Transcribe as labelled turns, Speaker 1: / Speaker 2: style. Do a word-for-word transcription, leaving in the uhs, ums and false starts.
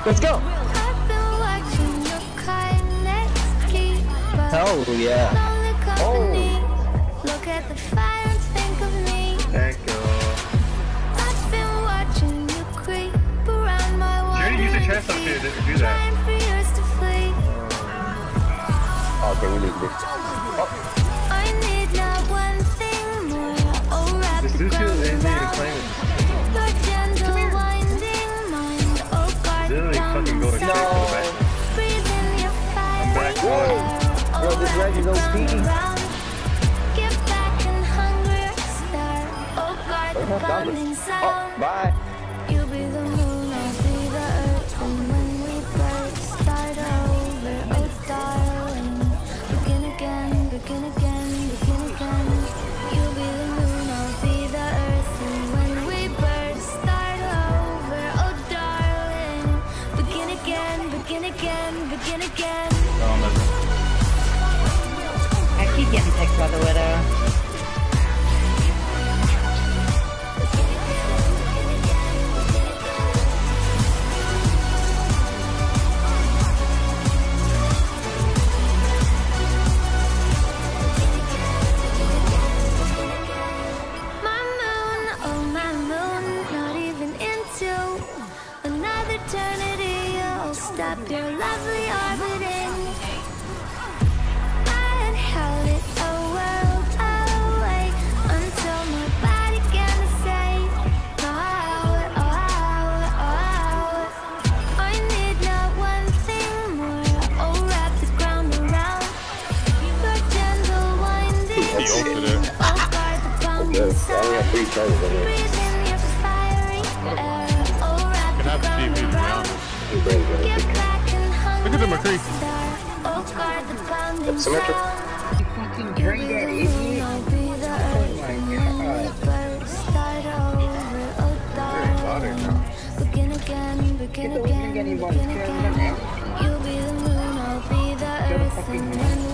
Speaker 1: Let's go. Hell yeah.
Speaker 2: Oh.
Speaker 3: Look at the fire and think of me.
Speaker 2: Thank you.
Speaker 3: I've been watching you creep around my wall.
Speaker 2: You already used a chance up here to do that.
Speaker 3: Trying for years to flee.
Speaker 1: Okay, we need this. Oh.
Speaker 3: I need not one thing more. Oh, wrap
Speaker 2: This
Speaker 3: the
Speaker 2: dude
Speaker 3: ground
Speaker 2: feels anything to
Speaker 3: around.
Speaker 2: claim it.
Speaker 3: Your gentle winding mind. Oh, guard the
Speaker 2: Literally fucking go to
Speaker 3: bounding
Speaker 2: straight to the
Speaker 3: sound.
Speaker 2: back.
Speaker 3: Breathe in your fire.
Speaker 2: back.
Speaker 3: Whoa.
Speaker 1: Yo, this Reggie's O P.
Speaker 3: Get back and hungry start. Oh, guard the bounding
Speaker 1: Oh,
Speaker 3: sound.
Speaker 1: bye.
Speaker 3: You'll be the moon, I'll be the earth, and when we burst, start over. Oh, darling, begin again, begin again, begin again. You'll be the moon, I'll be the earth, and when we burst, start over. Oh, darling, begin again, begin again, begin again.
Speaker 4: I keep getting picked by the widow.
Speaker 3: My moon, oh my moon, not even into another eternity. You'll stop your lovely orbiting. I had held it a world away until my body began to say, oh, oh, oh, oh. I need not one thing more. Oh, wrap the ground around your gentle winding.
Speaker 5: He ulted it.
Speaker 3: Oh, guard the bounding
Speaker 1: Okay, I only have
Speaker 3: sound.
Speaker 1: three charges in here.
Speaker 3: Breathe in your fiery air. Oh, wrap
Speaker 5: Can
Speaker 3: the
Speaker 5: have the T V, to
Speaker 3: ground
Speaker 5: be
Speaker 3: around.
Speaker 5: honest.
Speaker 1: Your brain's gonna
Speaker 3: Get
Speaker 1: be
Speaker 3: back and hungry.
Speaker 5: Look at the McCree.
Speaker 3: Oh, guard the bounding
Speaker 1: symmetric.
Speaker 3: sound.
Speaker 4: You fucking
Speaker 3: You'll
Speaker 4: drained
Speaker 3: be
Speaker 4: that
Speaker 3: the
Speaker 4: idiot.
Speaker 3: moon, I'll be the earth,
Speaker 4: my
Speaker 3: and when we
Speaker 4: God.
Speaker 3: burst, start over. Oh, darling, begin again, begin
Speaker 4: Get the
Speaker 3: again,
Speaker 4: weekend
Speaker 3: begin
Speaker 4: anybody.
Speaker 3: again. You'll be the moon, I'll be the earth,
Speaker 4: fucking
Speaker 3: and when